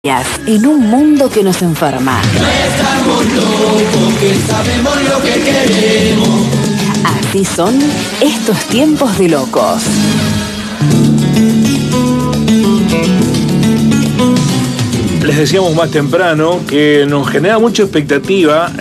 En un mundo que nos enferma. No estamos locos, que sabemos lo que queremos. Así son estos tiempos de locos. Les decíamos más temprano que nos genera mucha expectativa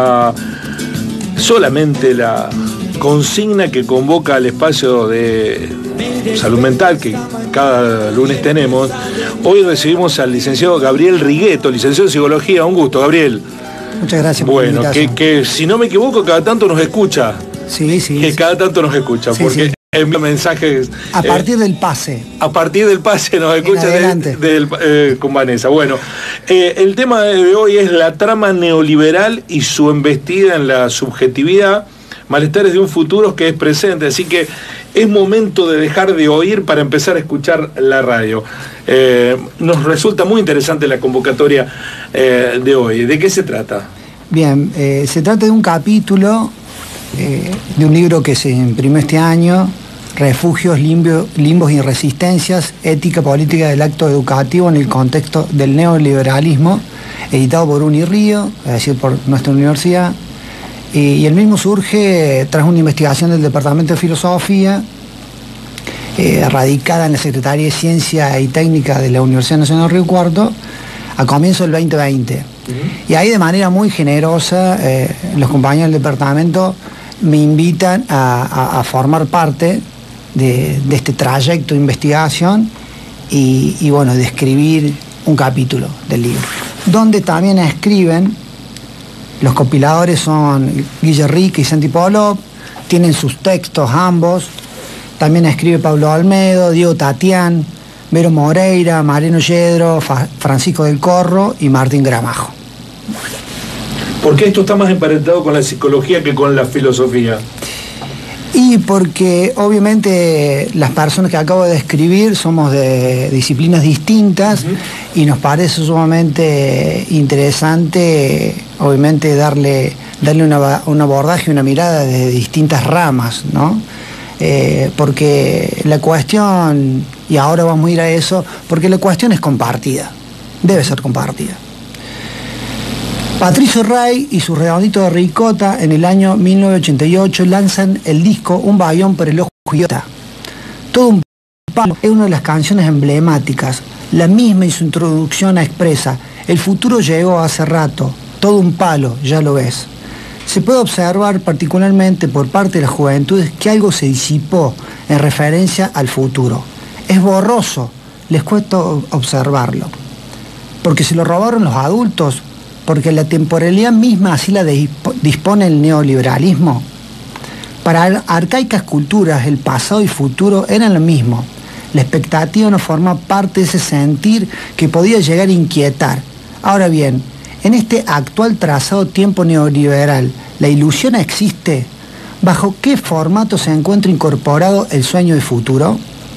solamente la consigna que convoca al espacio de salud mental que cada lunes tenemos. Hoy recibimos al licenciado Gabriel Rigueto, licenciado en psicología. Un gusto, Gabriel. Muchas gracias por la invitación. Que si no me equivoco, cada tanto nos escucha. Sí. Que cada tanto nos escucha, sí, porque envía mensajes. A partir del pase. A partir del pase nos escucha con Vanessa. Bueno, el tema de hoy es la trama neoliberal y su embestida en la subjetividad, malestares de un futuro que es presente. Así que es momento de dejar de oír para empezar a escuchar la radio. Nos resulta muy interesante la convocatoria de hoy. ¿De qué se trata? Bien, se trata de un capítulo de un libro que se imprimió este año, Refugios, Limbos y Resistencias, Ética Política del Acto Educativo en el contexto del neoliberalismo, editado por Unirío, es decir, por nuestra universidad. Y el mismo surge tras una investigación del Departamento de Filosofía, radicada en la Secretaría de Ciencia y Técnica de la Universidad Nacional Río Cuarto, a comienzos del 2020. Y ahí, de manera muy generosa, los compañeros del departamento me invitan a formar parte de este trayecto de investigación y bueno, de escribir un capítulo del libro, donde también escriben. Los compiladores son Guille Rique y Santi Polop, tienen sus textos ambos. También escribe Pablo Olmedo, Diego Tatián, Vero Moreira, Mariano Yedro, Francisco del Corro y Martín Gramajo. ¿Por qué esto está más emparentado con la psicología que con la filosofía? Y porque obviamente las personas que acabo de describir somos de disciplinas distintas y nos parece sumamente interesante, obviamente, darle un abordaje, una mirada de distintas ramas, ¿no? Porque la cuestión, y ahora vamos a ir a eso, porque la cuestión es compartida, debe ser compartida. Patricio Rey y su Redondito de Ricota en el año 1988 lanzan el disco Un Bayón por el Ojo Idiota. Todo un palo es una de las canciones emblemáticas. La misma y su introducción expresa: el futuro llegó hace rato, todo un palo, ya lo ves. Se puede observar particularmente por parte de las juventudes que algo se disipó en referencia al futuro. Es borroso, les cuesta observarlo. Porque se lo robaron los adultos, porque la temporalidad misma así la dispone el neoliberalismo. Para arcaicas culturas, el pasado y futuro eran lo mismo. La expectativa no forma parte de ese sentir que podía llegar a inquietar. Ahora bien, en este actual trazado tiempo neoliberal, ¿la ilusión existe? ¿Bajo qué formato se encuentra incorporado el sueño de futuro?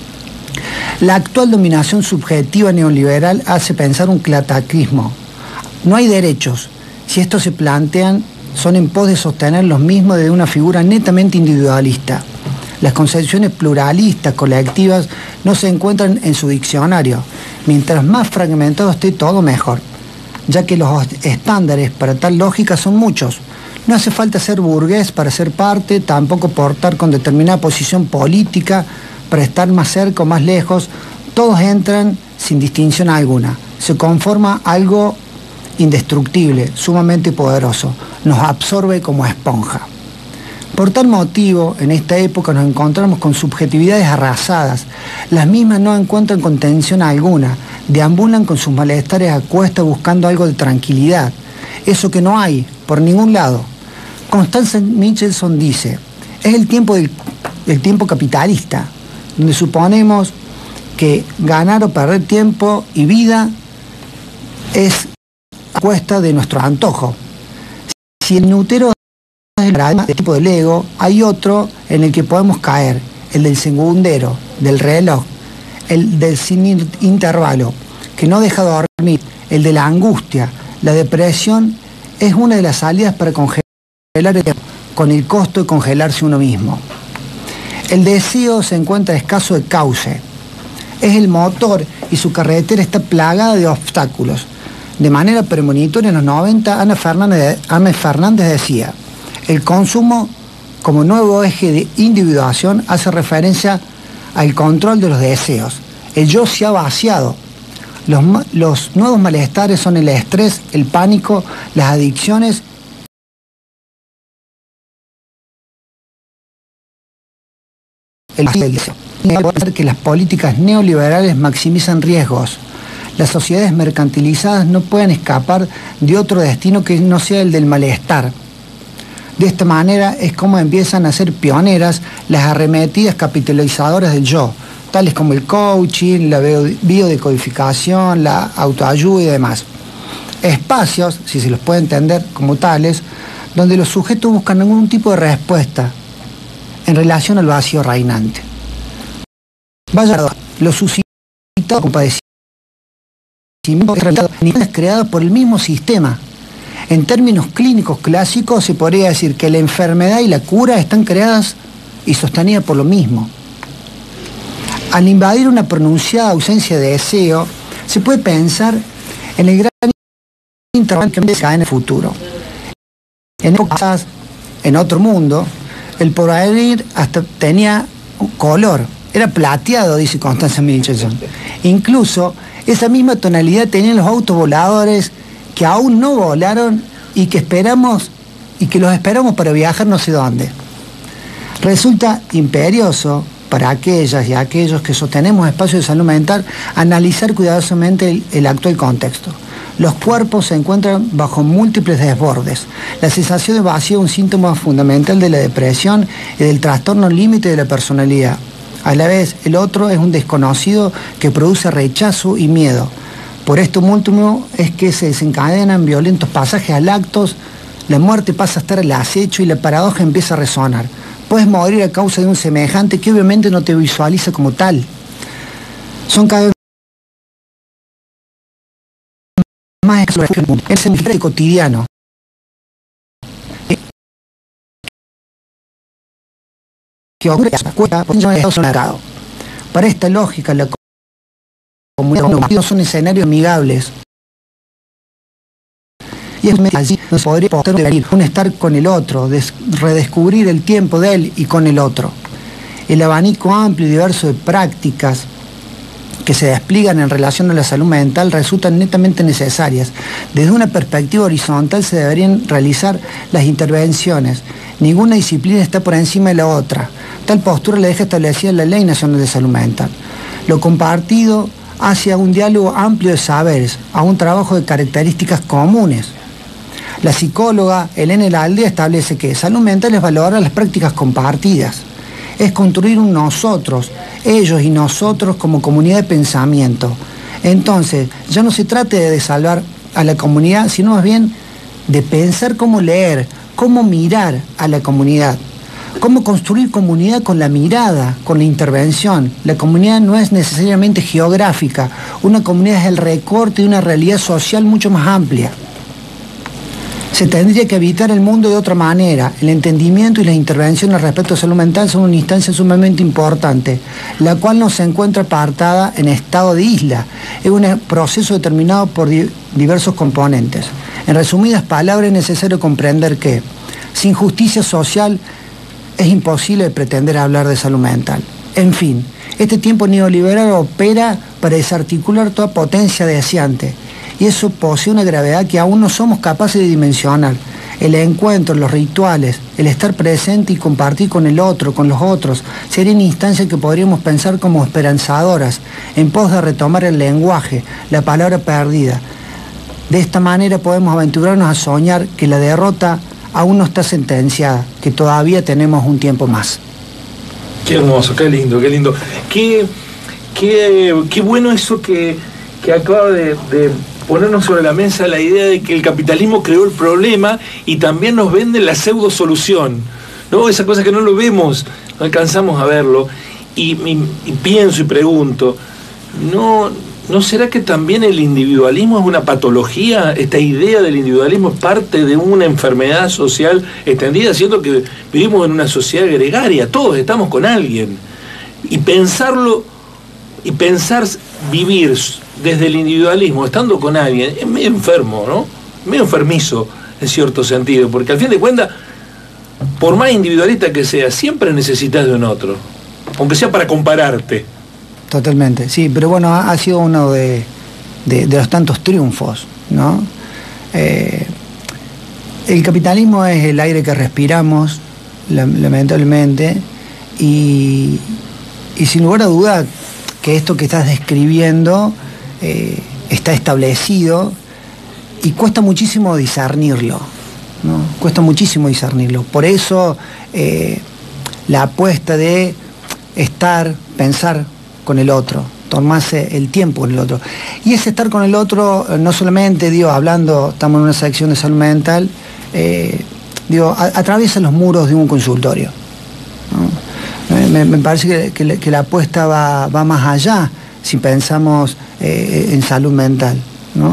La actual dominación subjetiva neoliberal hace pensar un cataclismo. No hay derechos. Si estos se plantean, son en pos de sostener los mismos de una figura netamente individualista. Las concepciones pluralistas, colectivas, no se encuentran en su diccionario. Mientras más fragmentado esté todo, mejor, ya que los estándares para tal lógica son muchos. No hace falta ser burgués para ser parte, tampoco portar con determinada posición política para estar más cerca o más lejos. Todos entran sin distinción alguna. Se conforma algo indestructible, sumamente poderoso, nos absorbe como esponja. Por tal motivo, en esta época nos encontramos con subjetividades arrasadas. Las mismas no encuentran contención alguna, deambulan con sus malestares a cuesta buscando algo de tranquilidad, eso que no hay por ningún lado. Constance Michelson dice: es el tiempo capitalista, donde suponemos que ganar o perder tiempo y vida es a cuesta de nuestro antojo. Si el minutero es el paradigma de tipo del ego, hay otro en el que podemos caer, el del segundero, del reloj, el del sin intervalo, que no deja dormir, el de la angustia. La depresión es una de las salidas para congelar el tiempo, con el costo de congelarse uno mismo. El deseo se encuentra escaso de cauce. Es el motor y su carretera está plagada de obstáculos. De manera premonitoria en los 90, Ana Fernández decía: el consumo como nuevo eje de individuación hace referencia al control de los deseos. El yo se ha vaciado. Los nuevos malestares son el estrés, el pánico, las adicciones el deseo. Que las políticas neoliberales maximizan riesgos. Las sociedades mercantilizadas no pueden escapar de otro destino que no sea el del malestar. De esta manera es como empiezan a ser pioneras las arremetidas capitalizadoras del yo, tales como el coaching, la biodecodificación, la autoayuda y demás. Espacios, si se los puede entender como tales, donde los sujetos buscan algún tipo de respuesta en relación al vacío reinante. Vaya, lo suscitado con padecimientos creados por el mismo sistema. En términos clínicos clásicos se podría decir que la enfermedad y la cura están creadas y sostenidas por lo mismo. Al invadir una pronunciada ausencia de deseo, se puede pensar en el gran interrogante que cae en el futuro. En épocas, en otro mundo, el porvenir hasta tenía un color, era plateado, dice Constanza Michelson. Incluso esa misma tonalidad tenían los autos voladores que aún no volaron y que los esperamos para viajar no sé dónde. Resulta imperioso para aquellas y aquellos que sostenemos espacios de salud mental analizar cuidadosamente el actual contexto. Los cuerpos se encuentran bajo múltiples desbordes. La sensación de vacío es un síntoma fundamental de la depresión y del trastorno límite de la personalidad. A la vez, el otro es un desconocido que produce rechazo y miedo. Por esto último es que se desencadenan violentos pasajes al actos, la muerte pasa a estar al acecho y la paradoja empieza a resonar. Puedes morir a causa de un semejante que obviamente no te visualiza como tal. Son cada vez más es el cotidiano. Que ocurre para esta lógica, la comunidad no son escenarios amigables. Y es allí donde podría un estar con el otro, redescubrir el tiempo de él y con el otro. El abanico amplio y diverso de prácticas que se despliegan en relación a la salud mental resultan netamente necesarias. Desde una perspectiva horizontal se deberían realizar las intervenciones. Ninguna disciplina está por encima de la otra. Tal postura la deja establecida la Ley Nacional de Salud Mental. Lo compartido hacia un diálogo amplio de saberes, a un trabajo de características comunes. La psicóloga Elena Lalde establece que salud mental es valorar las prácticas compartidas. Es construir un nosotros, ellos y nosotros como comunidad de pensamiento. Entonces, ya no se trata de salvar a la comunidad, sino más bien de pensar cómo leer, cómo mirar a la comunidad, cómo construir comunidad con la mirada, con la intervención. La comunidad no es necesariamente geográfica, una comunidad es el recorte de una realidad social mucho más amplia. Se tendría que habitar el mundo de otra manera. El entendimiento y las intervenciones respecto a salud mental son una instancia sumamente importante, la cual no se encuentra apartada en estado de isla. Es un proceso determinado por diversos componentes. En resumidas palabras, es necesario comprender que sin justicia social es imposible pretender hablar de salud mental. En fin, este tiempo neoliberal opera para desarticular toda potencia deseante. Y eso posee una gravedad que aún no somos capaces de dimensionar. El encuentro, los rituales, el estar presente y compartir con el otro, con los otros, serían instancias que podríamos pensar como esperanzadoras, en pos de retomar el lenguaje, la palabra perdida. De esta manera podemos aventurarnos a soñar que la derrota aún no está sentenciada, que todavía tenemos un tiempo más. Qué hermoso, qué lindo, qué lindo. Qué bueno eso que acaba de ponernos sobre la mesa la idea de que el capitalismo creó el problema y también nos vende la pseudo solución, ¿no? Esa cosa que no lo vemos, no alcanzamos a verlo. Y pienso y pregunto, ¿no será que también el individualismo es una patología? Esta idea del individualismo es parte de una enfermedad social extendida, siendo que vivimos en una sociedad gregaria, todos estamos con alguien. Y pensarlo y pensar vivir desde el individualismo, estando con alguien, es medio enfermo, ¿no? Medio enfermizo, en cierto sentido, porque al fin de cuentas, por más individualista que sea, siempre necesitas de un otro, aunque sea para compararte. Totalmente, sí, pero bueno, ha sido uno de los tantos triunfos, ¿no? El capitalismo es el aire que respiramos, lamentablemente, y sin lugar a duda que esto que estás describiendo está establecido y cuesta muchísimo discernirlo, ¿no? Cuesta muchísimo discernirlo. Por eso la apuesta de pensar con el otro, tomarse el tiempo con el otro. Y ese estar con el otro, no solamente, estamos en una sección de salud mental, atraviesa los muros de un consultorio, ¿no? Me parece que la apuesta va más allá si pensamos en salud mental, ¿no?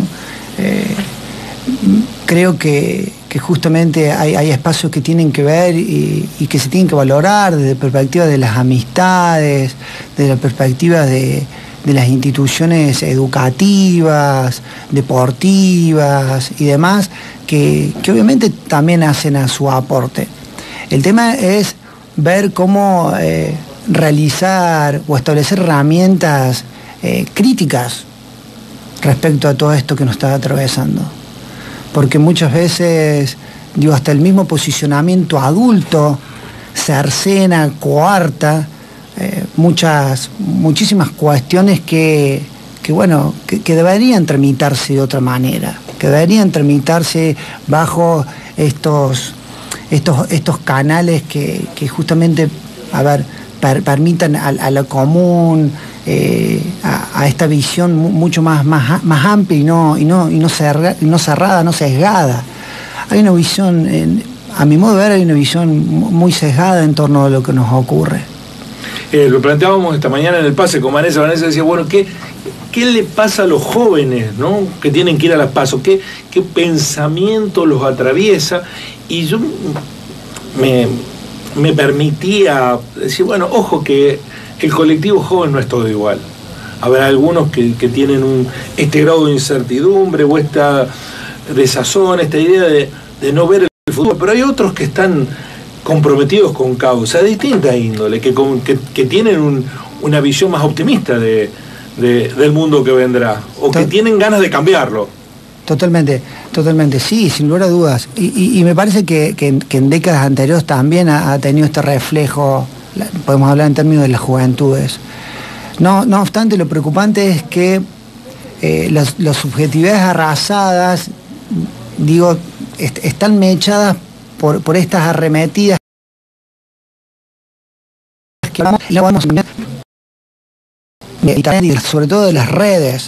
Creo que justamente hay espacios que tienen que ver y que se tienen que valorar desde la perspectiva de las amistades, desde la perspectiva de las instituciones educativas, deportivas y demás, que obviamente también hacen a su aporte. El tema es ver cómo realizar o establecer herramientas críticas respecto a todo esto que nos está atravesando. Porque muchas veces, hasta el mismo posicionamiento adulto cercena, coarta muchísimas cuestiones que deberían tramitarse de otra manera, que deberían tramitarse bajo estos canales que justamente, permitan a lo común, a esta visión mucho más amplia y no cerrada, no sesgada. Hay una visión, a mi modo de ver, hay una visión muy sesgada en torno a lo que nos ocurre. Lo planteábamos esta mañana en el pase con Vanessa. Vanessa decía, bueno, ¿qué le pasa a los jóvenes, ¿no?, que tienen que ir a las PASO? ¿Qué pensamiento los atraviesa? Y yo me permitía decir, bueno, ojo que el colectivo joven no es todo igual. Habrá algunos que tienen este grado de incertidumbre o esta desazón, esta idea de no ver el futuro, pero hay otros que están comprometidos con causa de distinta índole, que tienen una visión más optimista del mundo que vendrá, o que tienen ganas de cambiarlo. Totalmente, sí, sin lugar a dudas. Y me parece que en décadas anteriores también ha tenido este reflejo, podemos hablar en términos de las juventudes. No obstante, lo preocupante es que las subjetividades arrasadas, están mechadas por estas arremetidas que vamos y sobre todo de las redes,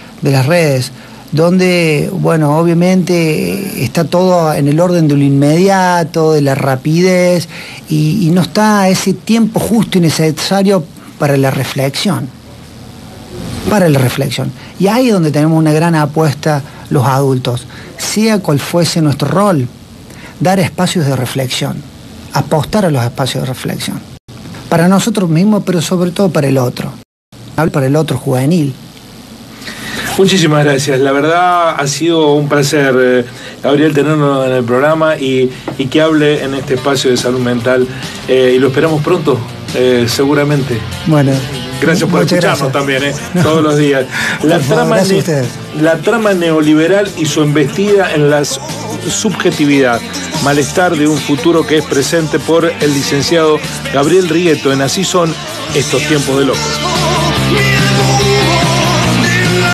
donde, obviamente está todo en el orden de lo inmediato, de la rapidez, y no está ese tiempo justo y necesario para la reflexión. Y ahí es donde tenemos una gran apuesta los adultos, sea cual fuese nuestro rol, dar espacios de reflexión, apostar a los espacios de reflexión, para nosotros mismos, pero sobre todo para el otro juvenil. Muchísimas gracias, la verdad ha sido un placer, Gabriel, tenerlo en el programa y que hable en este espacio de salud mental, y lo esperamos pronto, seguramente. Bueno, gracias por escucharnos también, todos los días. La trama neoliberal y su embestida en la subjetividad, malestar de un futuro que es presente, por el licenciado Gabriel Rieto en Así son estos tiempos de locos.